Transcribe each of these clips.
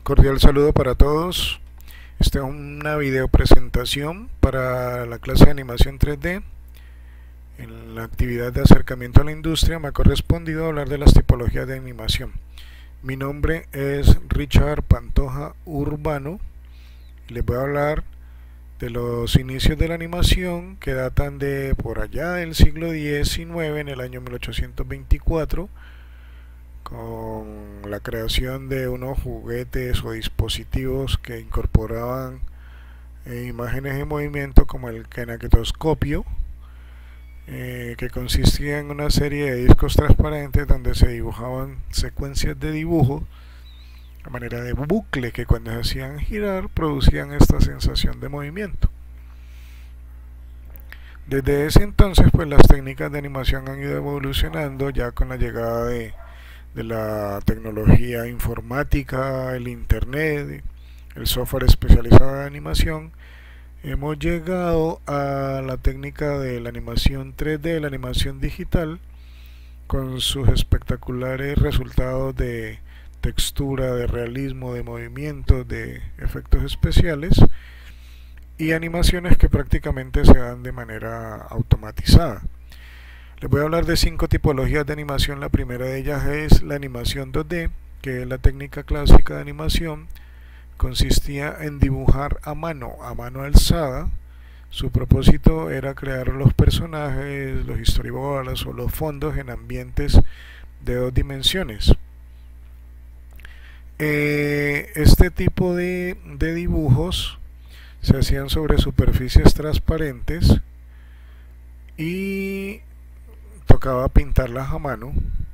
Cordial saludo para todos. Esta es una video presentación para la clase de animación 3D. En la actividad de acercamiento a la industria me ha correspondido hablar de las tipologías de animación. Mi nombre es Richard Pantoja Urbano y les voy a hablar de los inicios de la animación que datan de por allá del siglo XIX, en el año 1824, con la creación de unos juguetes o dispositivos que incorporaban imágenes en movimiento, como el kinetoscopio, que consistía en una serie de discos transparentes donde se dibujaban secuencias de dibujo a manera de bucle que cuando se hacían girar producían esta sensación de movimiento. Desde ese entonces pues las técnicas de animación han ido evolucionando, ya con la llegada de la tecnología informática, el internet, el software especializado de animación. Hemos llegado a la técnica de la animación 3D, la animación digital, con sus espectaculares resultados de textura, de realismo, de movimientos, de efectos especiales y animaciones que prácticamente se dan de manera automatizada. Les voy a hablar de 5 tipologías de animación. La primera de ellas es la animación 2D, que es la técnica clásica de animación. Consistía en dibujar a mano alzada. Su propósito era crear los personajes, los storyboards o los fondos en ambientes de 2 dimensiones. Este tipo de dibujos se hacían sobre superficies transparentes y tocaba pintarlas a mano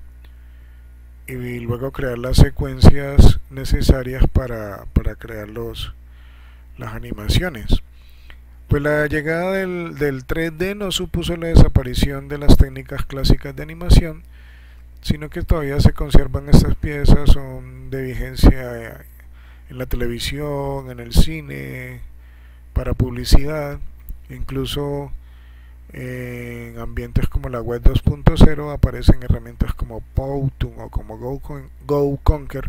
y luego crear las secuencias necesarias para crear las animaciones. Pues la llegada del 3D no supuso la desaparición de las técnicas clásicas de animación, sino que todavía se conservan estas piezas, son de vigencia en la televisión, en el cine, para publicidad, incluso en ambientes como la web 2.0 aparecen herramientas como Powtoon o como GoConquer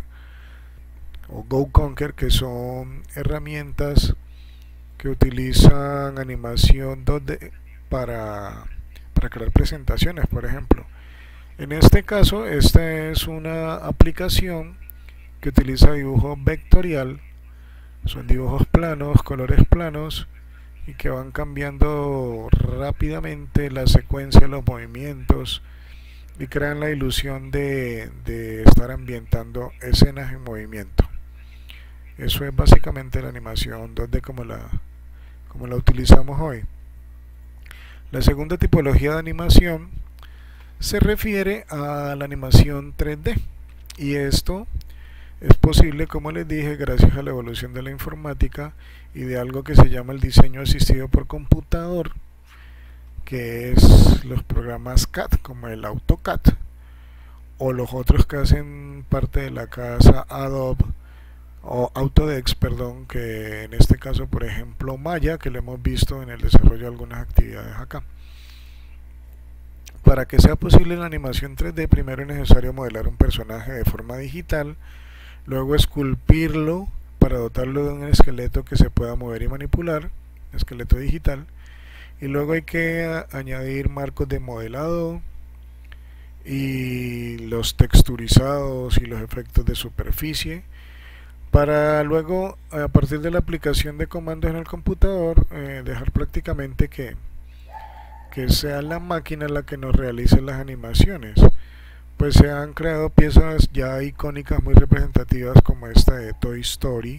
que son herramientas que utilizan animación 2D para crear presentaciones, por ejemplo. En este caso, esta es una aplicación que utiliza dibujo vectorial. Son dibujos planos, colores planos, y que van cambiando rápidamente la secuencia, los movimientos, y crean la ilusión de estar ambientando escenas en movimiento. Eso es básicamente la animación 2D como la utilizamos hoy. La segunda tipología de animación se refiere a la animación 3D, y esto es posible, como les dije, gracias a la evolución de la informática y de algo que se llama el diseño asistido por computador, que es los programas CAD como el AutoCAD o los otros que hacen parte de la casa Adobe o Autodesk, que en este caso, por ejemplo, Maya, que lo hemos visto en el desarrollo de algunas actividades acá. Para que sea posible la animación 3D, primero es necesario modelar un personaje de forma digital, luego esculpirlo para dotarlo de un esqueleto que se pueda mover y manipular, esqueleto digital, y luego hay que añadir marcos de modelado y los texturizados y los efectos de superficie, para luego, a partir de la aplicación de comandos en el computador, dejar prácticamente que sea la máquina la que nos realice las animaciones. Pues se han creado piezas ya icónicas muy representativas, como esta de Toy Story.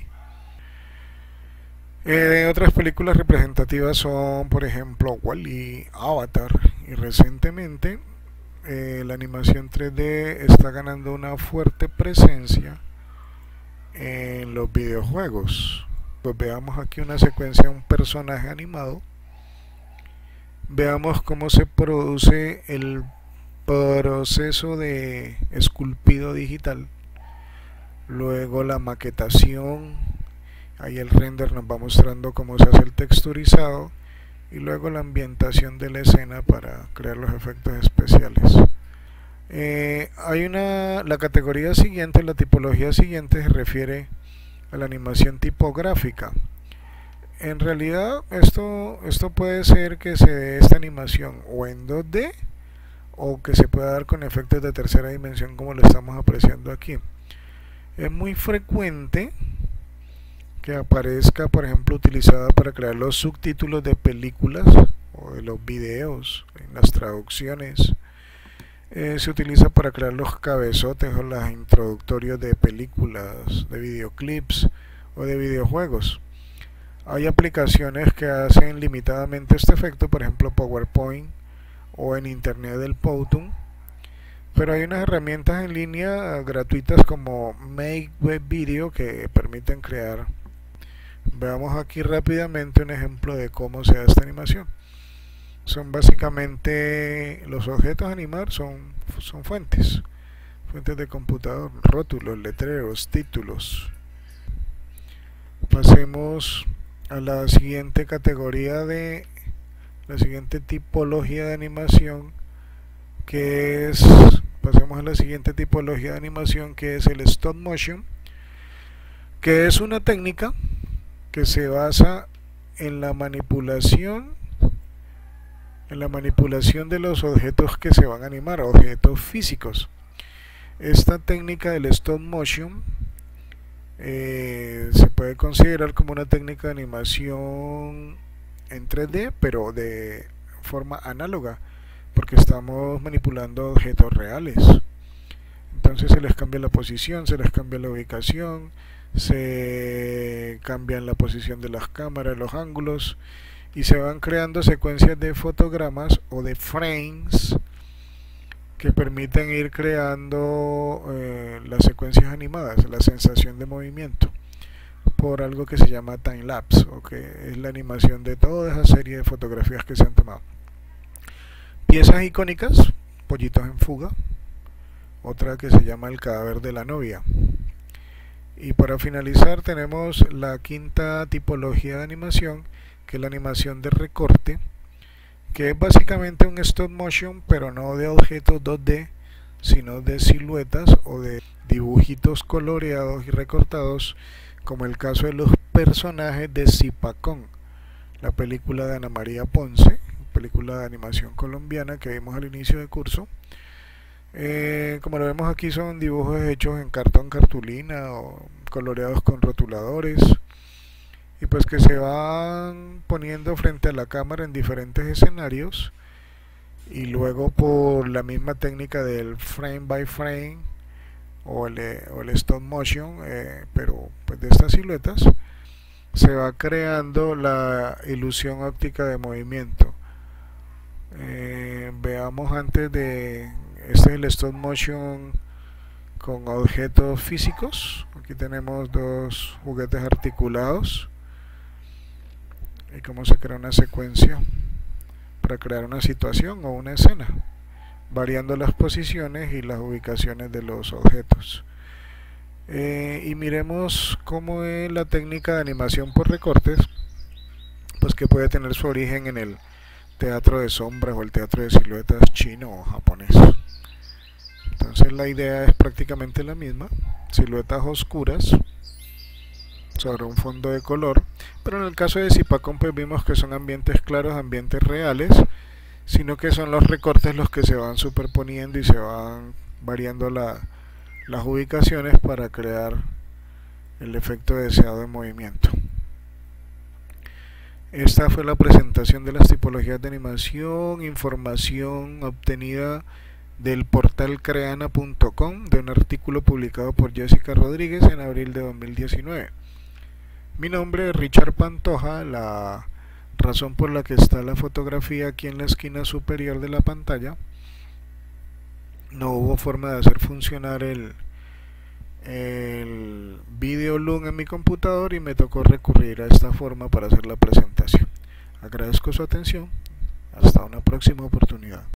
Otras películas representativas son, por ejemplo, Wall-E, Avatar, y recientemente la animación 3D está ganando una fuerte presencia en los videojuegos. Pues veamos aquí una secuencia de un personaje animado. Veamos cómo se produce el proceso de esculpido digital, luego la maquetación, ahí el render nos va mostrando cómo se hace el texturizado, y luego la ambientación de la escena para crear los efectos especiales. La categoría siguiente, la tipología siguiente, se refiere a la animación tipográfica. En realidad esto puede ser que se dé esta animación o en 2D o que se pueda dar con efectos de tercera dimensión, como lo estamos apreciando aquí. Es muy frecuente que aparezca, por ejemplo, utilizada para crear los subtítulos de películas o de los videos, en las traducciones. Se utiliza para crear los cabezotes o los introductorios de películas, de videoclips o de videojuegos. Hay aplicaciones que hacen limitadamente este efecto, por ejemplo PowerPoint o en internet del Powtoon, pero hay unas herramientas en línea gratuitas como Make Web Video que permiten crear. Veamos aquí rápidamente un ejemplo de cómo se da esta animación. Son básicamente los objetos a animar, son fuentes de computador, rótulos, letreros, títulos. Pasemos a la siguiente categoría la siguiente tipología de animación, que es, pasemos a la siguiente tipología de animación, que es el stop motion, que es una técnica que se basa en la manipulación de los objetos que se van a animar, objetos físicos. Esta técnica del stop motion se puede considerar como una técnica de animación en 3D, pero de forma análoga, porque estamos manipulando objetos reales. Entonces se les cambia la posición, se les cambia la ubicación, se cambian la posición de las cámaras, los ángulos, y se van creando secuencias de fotogramas o de frames que permiten ir creando las secuencias animadas, la sensación de movimiento, por algo que se llama time-lapse, o que es la animación de toda esa serie de fotografías que se han tomado. Piezas icónicas, Pollitos en fuga, otra que se llama El cadáver de la novia. Y para finalizar tenemos la quinta tipología de animación, que es la animación de recorte, que es básicamente un stop motion, pero no de objetos 2D, sino de siluetas o de dibujitos coloreados y recortados, como el caso de los personajes de Zipacón, la película de Ana María Ponce, película de animación colombiana que vimos al inicio del curso. Como lo vemos aquí, son dibujos hechos en cartón, cartulina o coloreados con rotuladores, y pues que se van poniendo frente a la cámara en diferentes escenarios, y luego por la misma técnica del frame by frame o el stop motion, pero pues de estas siluetas, se va creando la ilusión óptica de movimiento. Veamos antes de este es el stop motion con objetos físicos. Aquí tenemos dos juguetes articulados y cómo se crea una secuencia para crear una situación o una escena, variando las posiciones y las ubicaciones de los objetos. Y miremos cómo es la técnica de animación por recortes, pues que puede tener su origen en el teatro de sombras o el teatro de siluetas chino o japonés. Entonces la idea es prácticamente la misma, siluetas oscuras sobre un fondo de color, pero en el caso de Zipacón pues vimos que son ambientes claros, ambientes reales, sino que son los recortes los que se van superponiendo y se van variando las ubicaciones para crear el efecto deseado de movimiento. Esta fue la presentación de las tipologías de animación, información obtenida del portal creana.com, de un artículo publicado por Jessica Rodríguez en abril de 2019. Mi nombre es Richard Pantoja. La razón por la que está la fotografía aquí en la esquina superior de la pantalla, no hubo forma de hacer funcionar el Video Loom en mi computador y me tocó recurrir a esta forma para hacer la presentación. Agradezco su atención. Hasta una próxima oportunidad.